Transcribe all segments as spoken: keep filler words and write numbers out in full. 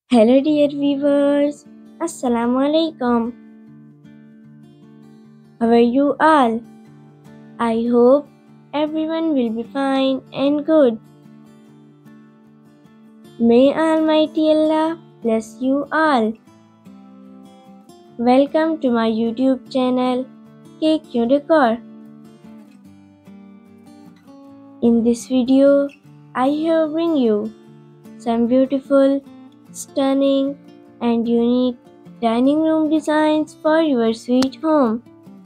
Hello dear viewers, Assalamu alaikum. How are you all? I hope everyone will be fine and good. May Almighty Allah bless you all. Welcome to my YouTube channel K Q Decor. In this video, I have bring you some beautiful, stunning and unique dining room designs for your sweet home.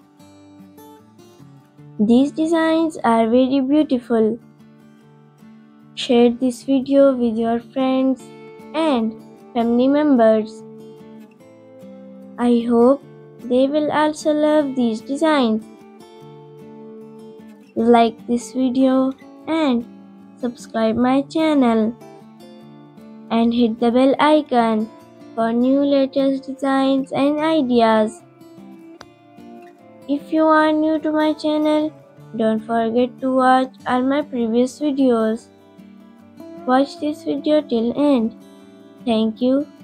These designs are very beautiful. Share this video with your friends and family members. I hope they will also love these designs. Like this video and subscribe my channel and hit the bell icon for new latest designs and ideas. If you are new to my channel, don't forget to watch all my previous videos. Watch this video till end. Thank you.